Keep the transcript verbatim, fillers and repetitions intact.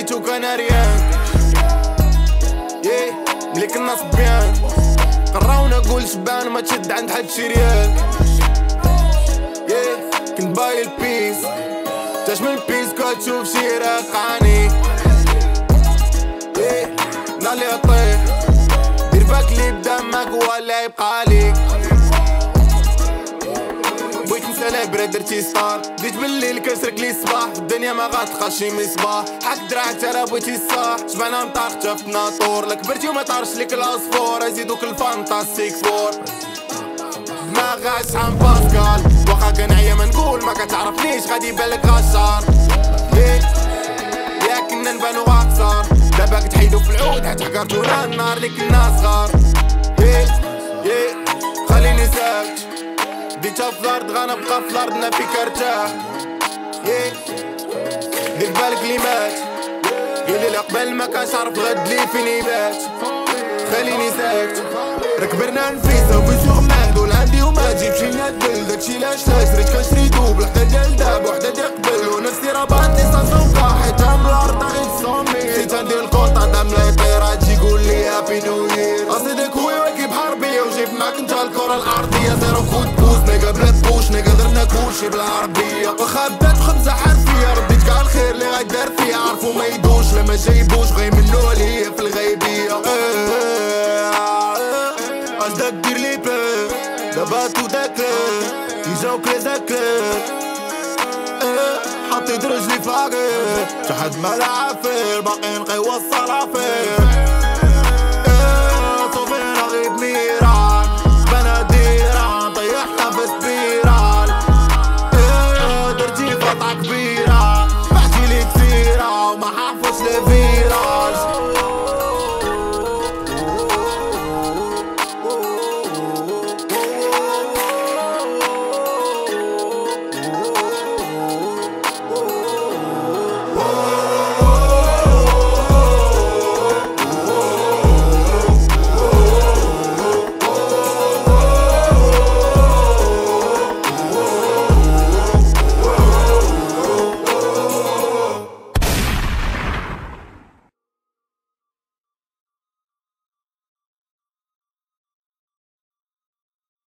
سميتو كناريان ياه ملي كنا صبيان قراونا نقول شبان ما تشد عند حد شريان ياه كنت باغي البيس تاش من بيس كتشوف شي راقعني ياه نالي طيح دير بالك لي بدمك ولا يبقى ليك بغيت نسالي درتي ستار بديت بالليل كسرك لي الصباح الدنيا ما غاتلقاش شي مصباح حك دراعك ترى بغيتي الصاح شبعنا مطارق شفنا طور لا كبرتي وما طارش ليك العصفور يزيدوك الفانتاستيك فور دماغها شحال باسكال واخا كنعيا ما نقول ما كتعرفنيش غادي يبانلك غشار يا كنا نبانو غاكسار دابا كتحيدو في العود حتى حكرتونا النار اللي كنا صغار خليني ساكت ديتها في الارض غنبقى في الارض نافيك ارتاح دير بالك لي مات قولي لا قبل ما كانش عارف غد لي فين يبات خليني ساكت ركبرنا نفيسا وفي سوق معدول عندي وما تجيبش ندل داكشي لاش شريت كنشري دوبل وحدة ديال داب وحدة ديال قبل ونفسي راه باندي سانسونكا حيتها من الارض غير تصومي نسيت ندير الكونطا دام لا يطير تجي قول لي هابي نيو يير اصيدك هو واكب حربية وجيب معاك انت الكرة الارضية زيرو كود بوز نيكا بلا تبوش نيكا درنا كلشي بالعربية واخا بدات خمسة حرفية رديت كاع الخير اللي غيدار فيا عرفو ما يدوش لما جايبوش غيمنو عليا في الغيبية اش داك دير لي بلان دابا تو داكلان يجاوك لي زاكلان حطيت رجلي فاقر شحال مال عافير باقي نقيوى الصرافير صوفينا غيب ميران بنا ديران طيحنا في سبيرال درتي فطعة كبيرة